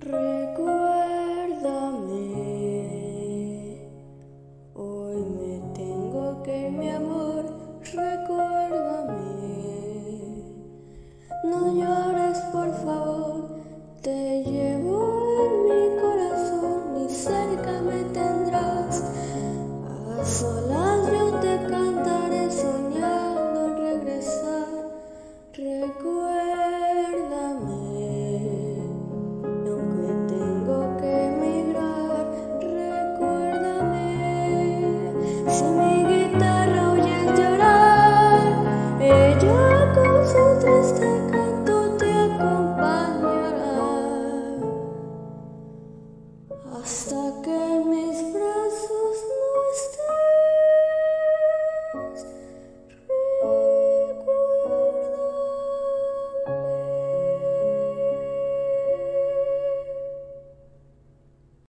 Recuérdame, hoy me tengo que ir, mi amor, recuérdame, no llores.